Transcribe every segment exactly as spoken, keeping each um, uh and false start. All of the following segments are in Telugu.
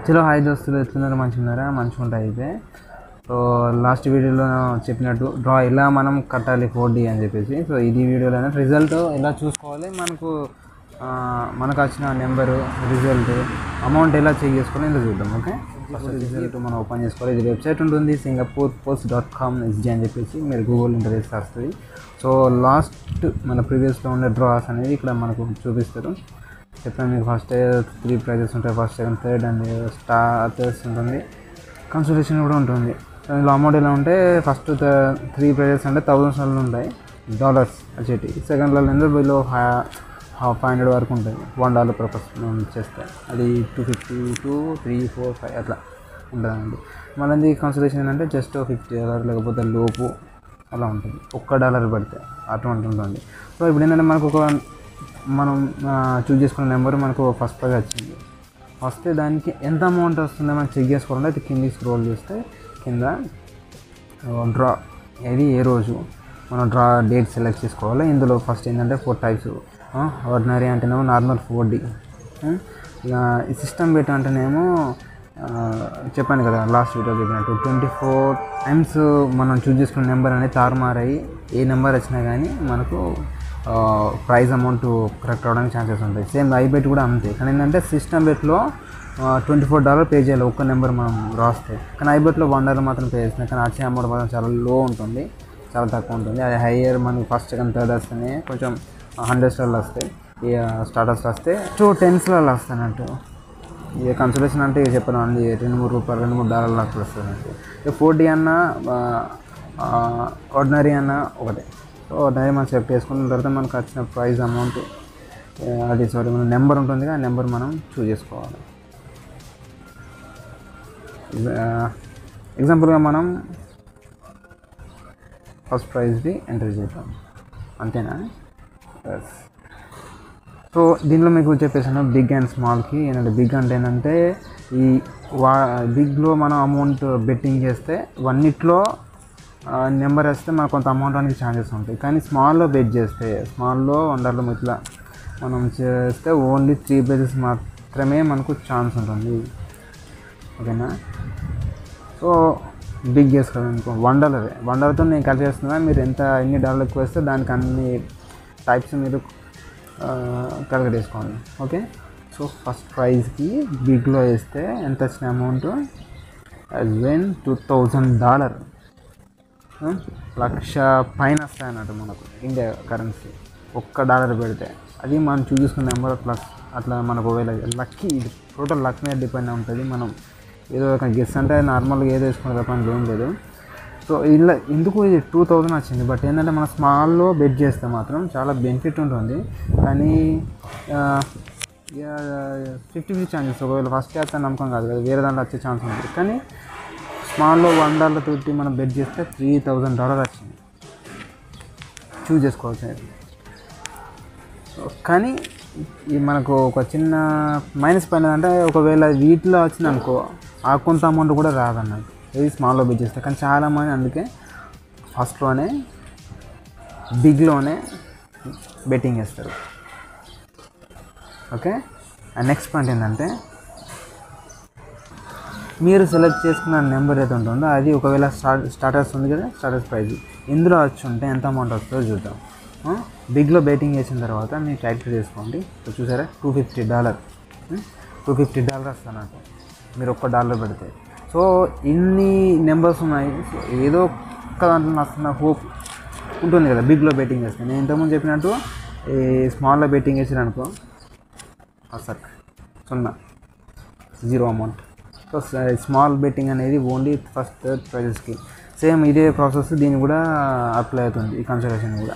చలో హాయ్ దోస్తులు, ఎట్లున్నారా? మంచిగా ఉన్నారా? మంచిగా ఉంటాయి. అయితే సో లాస్ట్ వీడియోలో చెప్పినట్టు డ్రా ఎలా మనం కట్టాలి ఫోర్ డి అని చెప్పేసి, సో ఇది వీడియోలో రిజల్ట్ ఎలా చూసుకోవాలి, మనకు మనకు వచ్చిన నెంబరు రిజల్ట్ అమౌంట్ ఎలా చెక్ చేసుకోవాలి ఇలా చూద్దాం. ఓకే, రిజల్ట్ మనం ఓపెన్ చేసుకోవాలి. ఇది వెబ్సైట్ ఉంటుంది Singapore post dot com SG అని చెప్పేసి, మీరు గూగుల్ ఇంటర్వ్యూస్ వస్తుంది. సో లాస్ట్ మన ప్రీవియస్లో ఉండే డ్రాస్ అనేది ఇక్కడ మనకు చూపిస్తారు. చెప్పాను మీకు, ఫస్ట్ త్రీ ప్రైజెస్ ఉంటాయి, first second third and starters ఉంటుంది, కన్సల్టేషన్ కూడా ఉంటుంది. సో ఇందులో అమౌంట్ ఎలా ఉంటే ఫస్ట్ త్రీ ప్రైజెస్ అంటే థౌజండ్స్లో ఉంటాయి డాలర్స్ వచ్చేటి, సెకండ్లలో ఎందుకు బిలో ఫైవ్ హండ్రెడ్ వరకు ఉంటుంది, వన్ డాలర్ పర్ పర్సన్ చేస్తే అది two fifty two three four five అట్లా ఉంటుందండి. మళ్ళీ కన్సల్టేషన్ ఏంటంటే జస్ట్ ఫిఫ్టీ డాలర్ లేకపోతే లోపు అలా ఉంటుంది, ఒక్క డాలర్ పడితే అటువంటి ఉంటుంది. సో ఇప్పుడు ఏంటంటే మనకు ఒక మనం చూస్ చేసుకున్న నెంబర్ మనకు ఫస్ట్ ప్రైజ్ వచ్చింది, వస్తే దానికి ఎంత అమౌంట్ వస్తుందో మనం చెక్ చేసుకోవాలంటే అది కిందికి స్క్రోల్ చేస్తే కింద డ్రా ఇది ఏ రోజు మనం డ్రా డేట్ సెలెక్ట్ చేసుకోవాలి. ఇందులో ఫస్ట్ ఏంటంటే ఫోర్ టైప్స్, ఆర్డినరీ అంటేనేమో నార్మల్ ఫోర్ డి, ఇక ఈ సిస్టమ్ బెట్ అంటేనేమో చెప్పాను కదా లాస్ట్ వీడియో చెప్పినట్టు ట్వంటీ ఫోర్ టైమ్స్ మనం చూస్ చేసుకున్న నెంబర్ అనేది తారుమారయ్యి ఏ నెంబర్ వచ్చినా కానీ మనకు ప్రైజ్ అమౌంట్ కరెక్ట్ అవ్వడానికి ఛాన్సెస్ ఉంటాయి. సేమ్ ఐ బెట్ కూడా అంతే, కానీ ఏంటంటే సిస్టమ్ బెట్లో ట్వంటీ ఫోర్ డాలర్ పే చేయాలి ఒక్క నెంబర్ మనం రాస్తే, కానీ ఐ బెట్లో వన్ డాలర్ మాత్రం పే చేస్తున్నాయి, కానీ వచ్చే అమౌంట్ మాత్రం చాలా లో ఉంటుంది, చాలా తక్కువ ఉంటుంది. అది హైయర్ మనకి ఫస్ట్ సెకండ్ థర్డ్ వస్తేనే కొంచెం హండ్రెడ్స్లలో వస్తాయి, ఇక స్టార్టర్స్ వస్తే టూ టెన్స్లలో వస్తానంటూ. ఇక కన్సల్టేషన్ అంటే ఇక చెప్పను అండి, రెండు మూడు రూపాయలు రెండు మూడు డాలర్లు అట్లా వస్తుందంటే. ఇక ఫోర్ డి అన్న ఆర్డినరీ అన్న ఒకటే. సో ఆర్డినరీ మనం సెలెక్ట్ చేసుకున్న తర్వాత మనకు వచ్చిన ప్రైజ్ అమౌంట్ అది సారీ మన నెంబర్ ఉంటుంది, ఆ నెంబర్ మనం చూస్ చేసుకోవాలి. ఎగ్జాంపుల్గా మనం ఫస్ట్ ప్రైజ్ది ఎంటర్ చేద్దాం, అంతేనా? సో దీనిలో మీకు చెప్పేసాను బిగ్ అండ్ స్మాల్కి. ఏంటంటే బిగ్ అంటే ఏంటంటే ఈ వా బిగ్లో మనం అమౌంట్ బెట్టింగ్ చేస్తే వన్నిట్లో నెంబర్ వేస్తే మనకు కొంత అమౌంట్ అనేది ఛాన్సెస్ ఉంటాయి, కానీ స్మాల్లో బెట్ చేస్తే స్మాల్లో వండర్లో ఇట్లా మనం చేస్తే ఓన్లీ త్రీ ప్రైజెస్ మాత్రమే మనకు ఛాన్స్ ఉంటుంది. ఓకేనా? సో బిగ్ చేసుకోవాలి అనుకో వన్ డాలరే, వన్ డాలర్తో నేను కలిసి చేస్తున్నా, మీరు ఎంత ఎన్ని డాలర్లు ఎక్కువ వేస్తే దానికి అన్ని టైప్స్ మీరు క్యాలిక్యులేట్ చేసుకోండి. ఓకే, సో ఫస్ట్ ప్రైజ్కి బిగ్లో వేస్తే ఎంత వచ్చిన amount as when two thousand dollar lakh పైన వస్తాయి అన్నట్టు మనకు ఇండియా కరెన్సీ ఒక్క డాలర్ పెడితే. అది మనం చూస్ చేసుకున్న నెంబర్ ప్లస్ అట్లా మనకు ఒకవేళ లక్కీ, ఇది టోటల్ లక్ మీద డిపెండ్ ఉంటుంది. మనం ఏదో ఒక గెస్ అంటే నార్మల్గా ఏదో వేసుకునే తప్ప ఏం లేదు. సో ఇలా ఎందుకు ఇది టూ థౌజండ్ వచ్చింది, బట్ ఏంటంటే మన స్మాల్లో బెట్ చేస్తే మాత్రం చాలా బెనిఫిట్ ఉంటుంది, కానీ ఫిఫ్టీ ఫిఫ్టీ ఛాన్సెస్. ఒకవేళ ఫస్ట్ వేస్తే నమ్మకం కాదు కదా, వేరే దాంట్లో వచ్చే ఛాన్స్ ఉంటుంది, కానీ స్మాల్లో వన్ డాలర్ తోటి మనం బెట్ చేస్తే త్రీ థౌజండ్ డాలర్ వచ్చింది, చూస్ చేసుకోవచ్చు. కానీ మనకు ఒక చిన్న మైనస్ పాయింట్ అంటే ఒకవేళ వీటిలో వచ్చింది అనుకో ఆ కొంత అమౌంట్ కూడా రాదన్నట్టు, ఇది స్మాల్లో బెట్ చేస్తే. కానీ చాలామంది అందుకే ఫస్ట్లోనే బిగ్లోనే బెట్టింగ్ వేస్తారు. ఓకే, అండ్ నెక్స్ట్ పాయింట్ ఏంటంటే మీరు సెలెక్ట్ చేసుకున్న నెంబర్ ఏదో ఉంటుందో అది ఒకవేళ స్టార్ట్ స్టార్టర్స్ ఉంది కదా, స్టార్టర్స్ ప్రైజ్ ఇందులో వచ్చి ఉంటే ఎంత అమౌంట్ వస్తుందో చూద్దాం. బిగ్లో బెట్టింగ్ చేసిన తర్వాత మీరు క్యాల్కులేట్ చేసుకోండి. సో చూసారా, two fifty dollar two fifty dollar వస్తున్నట్టు మీరు ఒక్క డాలర్ పెడితే. సో ఇన్ని నెంబర్స్ ఉన్నాయి, సో ఏదో ఒక్క దాంట్లో వస్తున్న హోప్ ఉంటుంది కదా బిగ్లో బెట్టింగ్ చేస్తే. నేను ఇంతకుముందు చెప్పినట్టు ఈ స్మాల్లో బెట్టింగ్ వేసాను అనుకో అసలు సున్నా, zero amount. So small betting అనేది ఓన్లీ ఫస్ట్ థర్డ్ ప్రైజెస్కి. సేమ్ ఇదే ప్రాసెస్ దీన్ని కూడా అప్లై అవుతుంది, ఈ కన్సల్టేషన్ కూడా.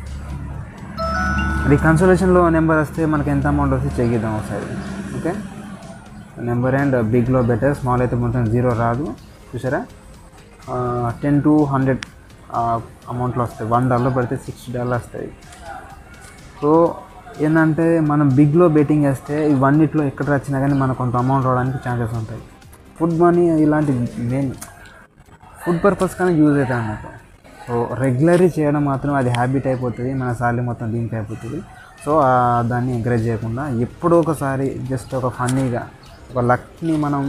అది కన్సల్టేషన్లో నెంబర్ వస్తే మనకి ఎంత అమౌంట్ వస్తే చెక్ చేద్దాం ఒకసారి. ఓకే, నెంబర్ అండ్ బిగ్లో బెటర్, స్మాల్ అయితే మొత్తం జీరో రాదు. చూసారా, టెన్ టు హండ్రెడ్ అమౌంట్లో వస్తాయి, వన్ డాలర్ పడితే సిక్స్టీ డాలర్ వస్తాయి. సో ఏంటంటే మనం బిగ్లో బెట్టింగ్ వేస్తే ఇవన్నిట్లో ఎక్కడ వచ్చినా కానీ మనకు కొంత అమౌంట్ రావడానికి ఛాన్సెస్ ఉంటాయి. ఫుడ్ మనీ ఇలాంటి మెయిన్ ఫుడ్ పర్పస్ కానీ యూజ్ అవుతాయి అన్నట్టు. సో రెగ్యులర్గా చేయడం మాత్రం అది హ్యాబిట్ అయిపోతుంది, మన సాలరీ మొత్తం దీనికి అయిపోతుంది. సో దాన్ని ఎంకరేజ్ చేయకుండా ఎప్పుడో ఒకసారి జస్ట్ ఒక ఫన్నీగా ఒక లక్ని మనం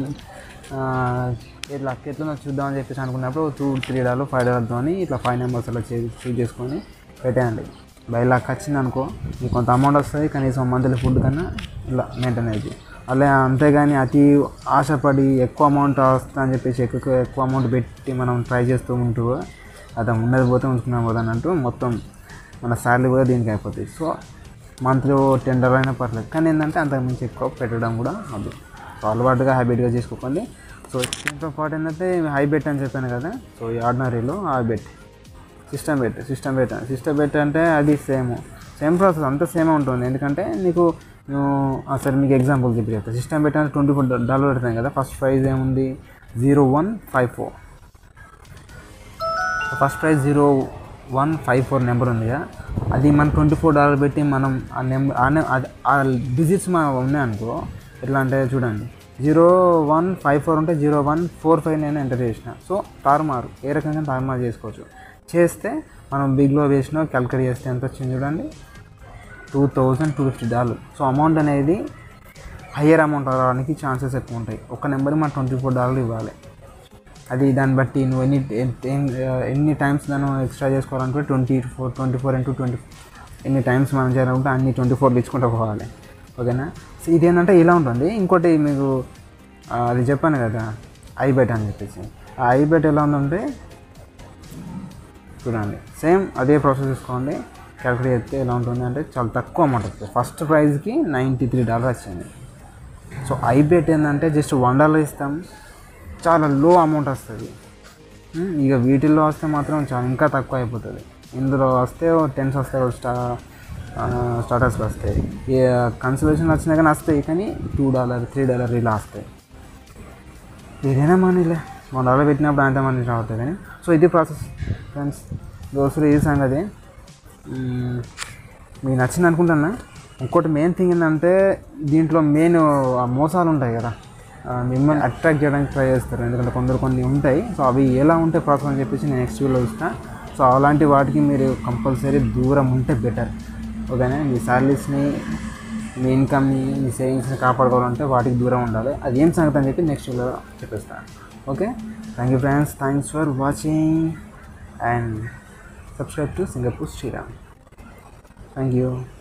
లక్ ఎట్లా చూద్దామని చెప్పేసి అనుకున్నప్పుడు టూ త్రీ డాలర్ ఫైవ్ డాలర్తో ఇట్లా ఫైవ్ నెంబర్స్ అలా చూస్ చేసుకొని పెట్టేయండి. బై లక్ వచ్చింది అనుకో మీకు కొంత అమౌంట్ వస్తుంది, కనీసం మంత్లీ ఫుడ్ కన్నా ఇలా మెయింటైన్ అవుతుంది. అలా అంతేగాని అతి ఆశపడి ఎక్కువ అమౌంట్ వస్తా అని చెప్పేసి ఎక్కువ ఎక్కువ అమౌంట్ పెట్టి మనం ట్రై చేస్తూ ఉంటూ అది ఉన్నది పోతే ఉంచుకున్నాం పోతే అన్నట్టు మొత్తం మన శాలరీ కూడా దీనికి అయిపోతుంది. సో మంత్లీ టెన్ డాలర్ అయినా పర్లేదు, కానీ ఏంటంటే అంతకుమించి ఎక్కువ పెట్టడం కూడా అది సో అలవాటుగా హ్యాబిట్గా చేసుకోకండి. సో దీంతో పాటు ఏంటంటే హై బెట్ అని చెప్పాను కదా, సో ఈ ఆర్డినరీలో high bet system bet system bet system bet అంటే అది సేమ్ సేమ్ ప్రాసెస్ అంతా సేమే ఉంటుంది. ఎందుకంటే నీకు సరే మీకు ఎగ్జాంపుల్ చెప్పి చెప్తాను. సిస్టమ్ బెట్ అంటే ట్వంటీ ఫోర్ డాలర్ పెడతాను కదా, ఫస్ట్ ప్రైజ్ ఏముంది zero one five four first prize zero one five four number ఉంది కదా, అది మనం ట్వంటీ ఫోర్ డాలర్ పెట్టి మనం ఆ నెంబర్ ఆ డిజిట్స్ మనం ఉన్నాయనుకో ఎట్లా అంటే చూడండి జీరో వన్ ఫైవ్ ఫోర్ ఉంటే జీరో వన్ ఫోర్ ఫైవ్ నేను ఎంటర్ చేసిన. సో తారుమారు ఏ రకంగా తారుమారు చేసుకోవచ్చు. చేస్తే మనం బిగ్లో వేసిన క్యాల్కులేట్ చేస్తే ఎంత వచ్చింది చూడండి, two thousand two fifty dollar. So amount అనేది హయ్యర్ అమౌంట్ రావడానికి ఛాన్సెస్ ఎక్కువ ఉంటాయి. ఒక నెంబర్కి మనం ట్వంటీ ఫోర్ డాలర్ ఇవ్వాలి. అది దాన్ని బట్టి నువ్వు ఎన్ని ఎన్ని టైమ్స్ దాన్ని ఎక్స్ట్రా చేసుకోవాలనుకుంటే twenty four twenty four into twenty ఎన్ని టైమ్స్ మనం చేయాలనుకుంటే అన్ని ట్వంటీ ఫోర్ తెచ్చుకుంటూ పోవాలి. ఓకేనా. సో ఇదేంటంటే ఇలా ఉంటుంది. ఇంకోటి మీకు అది చెప్పాను కదా ఐ బెట్ అని చెప్పేసి, ఆ ఐ బెట్ ఎలా ఉందంటే చూడండి సేమ్ అదే ప్రాసెస్ తీసుకోండి. క్యాల్కులేట్ చేస్తే ఎలా ఉంటుంది అంటే చాలా తక్కువ అమౌంట్ వస్తుంది. ఫస్ట్ ప్రైజ్కి నైంటీ త్రీ డాలర్ వచ్చింది. సో ఐ బెట్ ఏంటంటే జస్ట్ వన్ డాలర్ ఇస్తాం, చాలా లో అమౌంట్ వస్తుంది. ఇక వీటిల్లో వస్తే మాత్రం చాలా ఇంకా తక్కువ అయిపోతుంది. ఇందులో వస్తే టెన్స్ వస్తాయి, స్టా స్టార్టర్స్కి వస్తాయి, కన్సలేషన్ వచ్చినా కానీ వస్తాయి, కానీ టూ డాలర్ త్రీ డాలర్ ఇలా వస్తాయి. ఏదైనా మనీలే వన్ డాలర్ పెట్టినప్పుడు అంత మనీ రావుతాయి. కానీ సో ఇది ప్రాసెస్ ఫ్రెండ్స్. దోస్తులు ఈ సంగతి మీకు నచ్చింది అనుకుంటున్నా. ఇంకోటి మెయిన్ థింగ్ ఏంటంటే దీంట్లో మెయిన్ మోసాలు ఉంటాయి కదా, మిమ్మల్ని అట్రాక్ట్ చేయడానికి ట్రై చేస్తారు. ఎందుకంటే కొందరు కొన్ని ఉంటాయి. సో అవి ఎలా ఉంటాయి ప్రాసెస్ అని చెప్పేసి నేను నెక్స్ట్ వీడియోలో ఇస్తాను. సో అలాంటి వాటికి మీరు కంపల్సరీ దూరం ఉంటే బెటర్. ఓకేనా. మీ శాలరీస్ని, మీ ఇన్కమ్ని, మీ సేవింగ్స్ని కాపాడుకోవాలంటే వాటికి దూరం ఉండాలి. అది ఏం సంగతి అని చెప్పి నెక్స్ట్ వీడియోలో చెప్పేస్తాను. Okay. Thank you friends. Thanks for watching and subscribe to Singapore Sriram. Thank you.